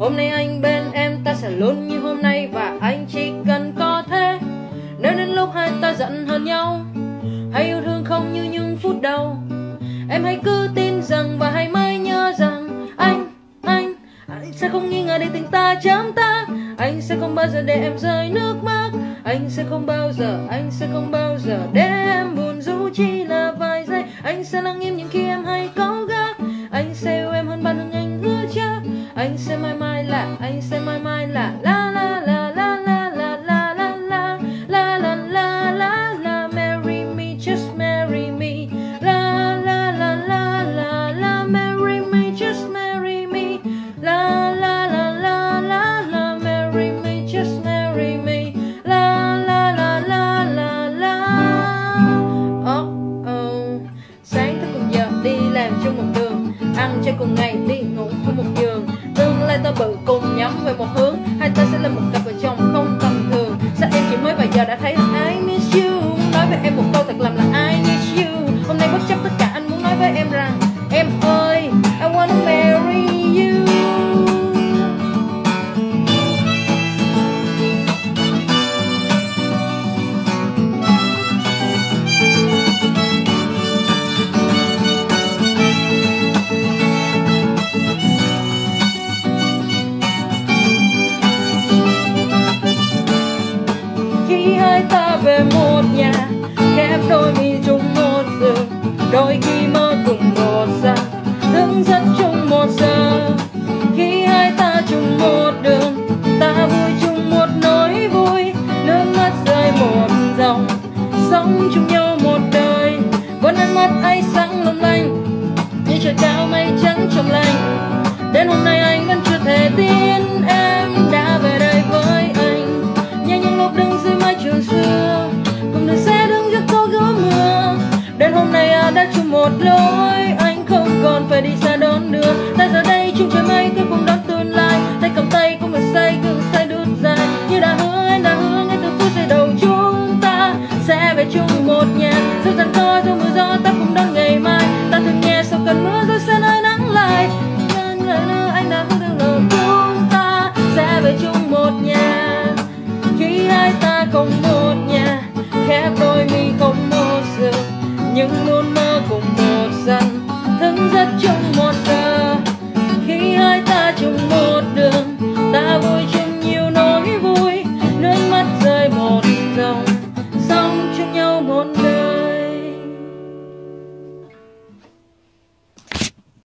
Hôm nay anh bên em, ta sẽ luôn như hôm nay, và anh chỉ cần có thế. Nếu đến lúc hai ta giận hơn nhau, hay yêu thương không như những phút đầu, em hãy cứ tin rằng và hãy mãi nhớ rằng anh sẽ không nghi ngờ để tình ta chấm ta. Anh sẽ không bao giờ để em rơi nước mắt. Anh sẽ không bao giờ để em buồn dù chỉ là vài giây. Anh sẽ lặng im những khi em hay cáu gắt. Anh sẽ yêu em hơn bao lần anh hứa chắc. Anh sẽ mãi mãi là la la la la la la la la la la la la la la. Marry me, just marry me. La la la la la la. Marry me, just marry me. La la la la la la. Marry me, just marry me. La la la la la la. Sáng thức cùng giờ đi làm chung một đường, ăn chơi cùng ngày đi ngủ chung một giường. Tương lai ta bự cùng nhắm về một hướng, hai ta sẽ là một cặp vợ chồng không tầm thường. Sao em chỉ mới vài giờ đã thấy là I miss you? Nói với em một câu thật lòng là I miss you. Hôm nay bất chấp tất cả anh muốn nói với em rằng em ơi, I wanna marry you. Khi hai ta về một nhà, khép đôi mi chung một giường, đôi khi mơ cùng một giấc, thức giấc chung một giờ. Khi hai ta chung một đường, ta vui chung một nỗi vui, nước mắt rơi một dòng, sống chung nhau một đời. Vẫn ánh mắt ấy sáng long lanh như trời cao mây trắng trong lành. Đến hôm nay anh vẫn chưa thể tin em đã về đây với anh. Nhớ những lúc đứng dưới mái trường xưa, cùng đường xe đứng giữa phố gõ mưa. Đến hôm nay đã chung một lối.